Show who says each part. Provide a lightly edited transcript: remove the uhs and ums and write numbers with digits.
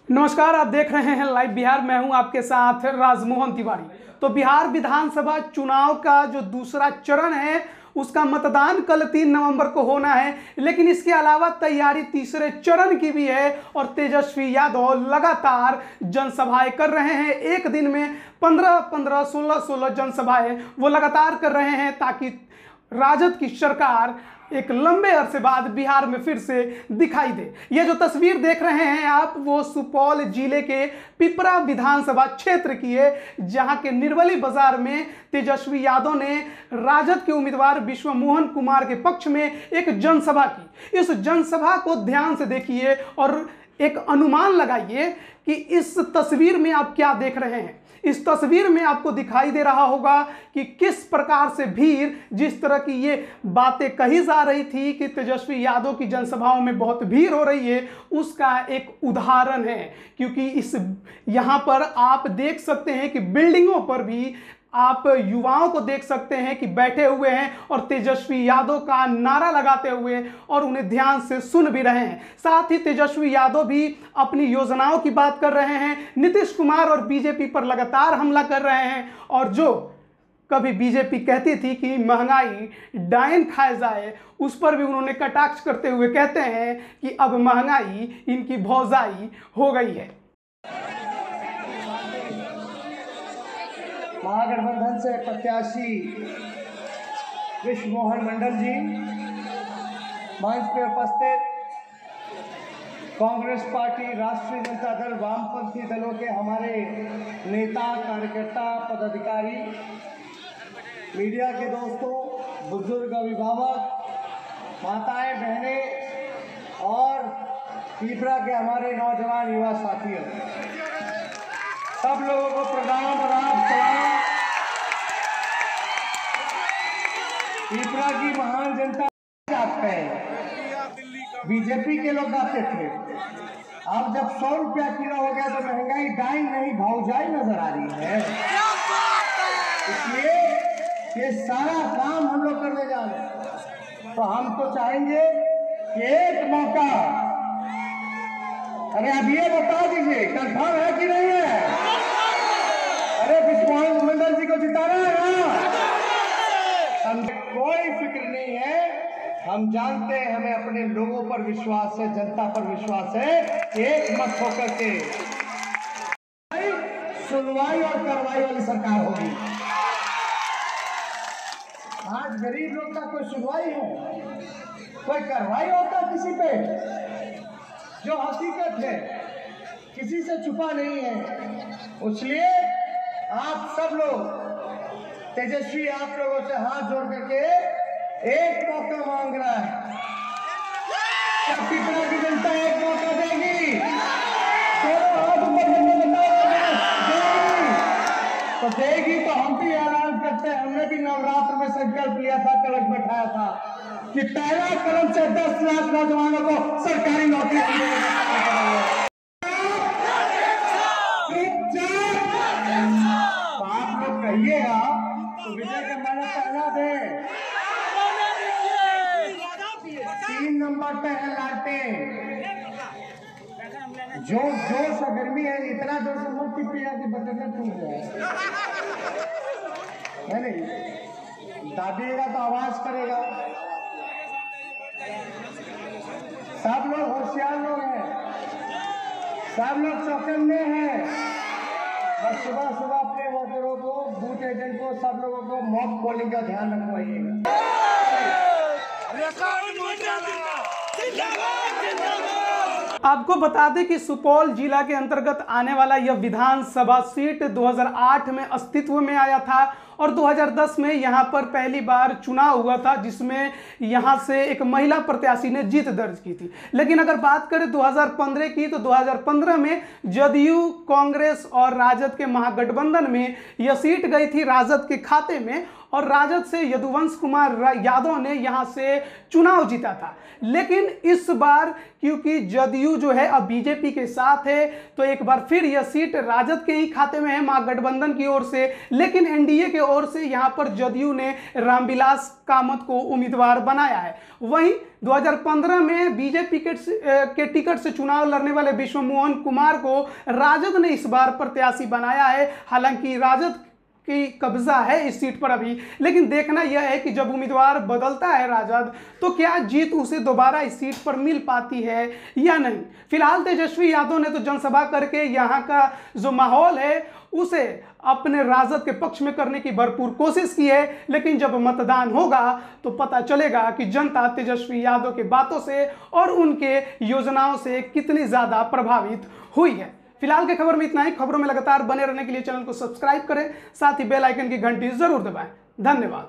Speaker 1: नमस्कार, आप देख रहे हैं लाइव बिहार। मैं हूं आपके साथ राजमोहन तिवारी। तो बिहार विधानसभा चुनाव का जो दूसरा चरण है उसका मतदान कल 3 नवंबर को होना है, लेकिन इसके अलावा तैयारी तीसरे चरण की भी है और तेजस्वी यादव लगातार जनसभाएं कर रहे हैं। एक दिन में 15-15, 16-16 जनसभाएं वो लगातार कर रहे हैं ताकि राजद की सरकार एक लंबे अरसे बाद बिहार में फिर से दिखाई दे। ये जो तस्वीर देख रहे हैं आप, वो सुपौल जिले के पिपरा विधानसभा क्षेत्र की है, जहां के निर्वली बाजार में तेजस्वी यादव ने राजद के उम्मीदवार विश्व मोहन कुमार के पक्ष में एक जनसभा की। इस जनसभा को ध्यान से देखिए और एक अनुमान लगाइए कि इस तस्वीर में आप क्या देख रहे हैं। इस तस्वीर में आपको दिखाई दे रहा होगा कि किस प्रकार से भीड़, जिस तरह की ये बातें कही जा रही थी कि तेजस्वी यादव की जनसभाओं में बहुत भीड़ हो रही है, उसका एक उदाहरण है। क्योंकि इस यहाँ पर आप देख सकते हैं कि बिल्डिंगों पर भी आप युवाओं को देख सकते हैं कि बैठे हुए हैं और तेजस्वी यादव का नारा लगाते हुए और उन्हें ध्यान से सुन भी रहे हैं। साथ ही तेजस्वी यादव भी अपनी योजनाओं की बात कर रहे हैं। नीतीश कुमार और बीजेपी पर लगातार हमला कर रहे हैं और जो कभी बीजेपी कहती थी कि महंगाई डायन खाए जाए, उस पर भी उन्होंने कटाक्ष करते हुए कहते हैं कि अब महंगाई इनकी भौजाई हो गई है।
Speaker 2: महागठबंधन से प्रत्याशी विश्व मोहन मंडल जी, मंच पर उपस्थित कांग्रेस पार्टी, राष्ट्रीय जनता दल, वामपंथी दलों के हमारे नेता, कार्यकर्ता, पदाधिकारी, मीडिया के दोस्तों, बुजुर्ग, अभिभावक, माताएं, बहनें और पिपरा के हमारे नौजवान युवा साथियों, सब लोगों को प्रणाम और आप सलाम। पिपरा की महान जनता जाते हैं, बीजेपी के लोग आते थे। अब जब 100 रुपया किलो हो गया तो महंगाई डाइन नहीं भौजाई नजर आ रही है। इसलिए ये सारा काम हम लोग करने जा रहे हैं। तो हम तो चाहेंगे कि एक मौका, अरे अब ये बता दीजिए कंफर्म है कि नहीं है? अरे विश्व मोहन मंडल जी को जिताना है ना? हमें कोई फिक्र नहीं है। हम जानते हैं हमें अपने लोगों पर विश्वास है, जनता पर विश्वास है। एक मत होकर के सुनवाई और कार्रवाई वाली सरकार होगी। आज गरीब लोग का कोई सुनवाई है, कोई कार्रवाई होता किसी पे? जो हकीकत है किसी से छुपा नहीं है। इसलिए आप सब लोग, तेजस्वी आप लोगों से हाथ जोड़ करके एक मौका मांग रहा है। क्या पिपरा की जनता एक मौका देगी? दोनों हाथ ऊपर करके बताओ, तो देगी। तो हम भी ऐलान करते हैं, हमने भी नवरात्र में संकल्प लिया था, कलश बैठाया था कि पहला कदम से 10 लाख नौजवानों को सरकारी नौकरी देंगे। तो आप लोग कहिएगा तो विजय का माला पहना दे। 3 नंबर पे है लालटेन। जोश और गर्मी है, इतना जोश से मत पिएगा कि बटन टूट जाए। नहीं, दाबिएगा तो आवाज करेगा। सब लोग होशियार लोग हैं, सब लोग चौकन्ने हैं। बस सुबह सुबह अपने वोटरों को, बूथ एजेंट को, सब लोगों को मॉक पोलिंग का ध्यान रखवाइएगा।
Speaker 1: आपको बता दें कि सुपौल जिला के अंतर्गत आने वाला यह विधानसभा सीट 2008 में अस्तित्व में आया था और 2010 में यहाँ पर पहली बार चुनाव हुआ था, जिसमें यहाँ से एक महिला प्रत्याशी ने जीत दर्ज की थी। लेकिन अगर बात करें 2015 की, तो 2015 में जदयू, कांग्रेस और राजद के महागठबंधन में यह सीट गई थी राजद के खाते में और राजद से यदुवंश कुमार यादव ने यहाँ से चुनाव जीता था। लेकिन इस बार क्योंकि जदयू जो है अब बीजेपी के साथ है, तो एक बार फिर यह सीट राजद के ही खाते में है महागठबंधन की ओर से। लेकिन एनडीए के ओर से यहाँ पर जदयू ने रामविलास कामत को उम्मीदवार बनाया है। वहीं 2015 में बीजेपी के टिकट से चुनाव लड़ने वाले विश्व मोहन कुमार को राजद ने इस बार प्रत्याशी बनाया है। हालांकि राजद की कब्जा है इस सीट पर अभी, लेकिन देखना यह है कि जब उम्मीदवार बदलता है राजद तो क्या जीत उसे दोबारा इस सीट पर मिल पाती है या नहीं। फिलहाल तेजस्वी यादव ने तो जनसभा करके यहाँ का जो माहौल है उसे अपने राजद के पक्ष में करने की भरपूर कोशिश की है, लेकिन जब मतदान होगा तो पता चलेगा कि जनता तेजस्वी यादव की बातों से और उनके योजनाओं से कितनी ज़्यादा प्रभावित हुई है। फिलहाल के खबर में इतना ही। खबरों में लगातार बने रहने के लिए चैनल को सब्सक्राइब करें, साथ ही बेल आइकन की घंटी जरूर दबाएं। धन्यवाद।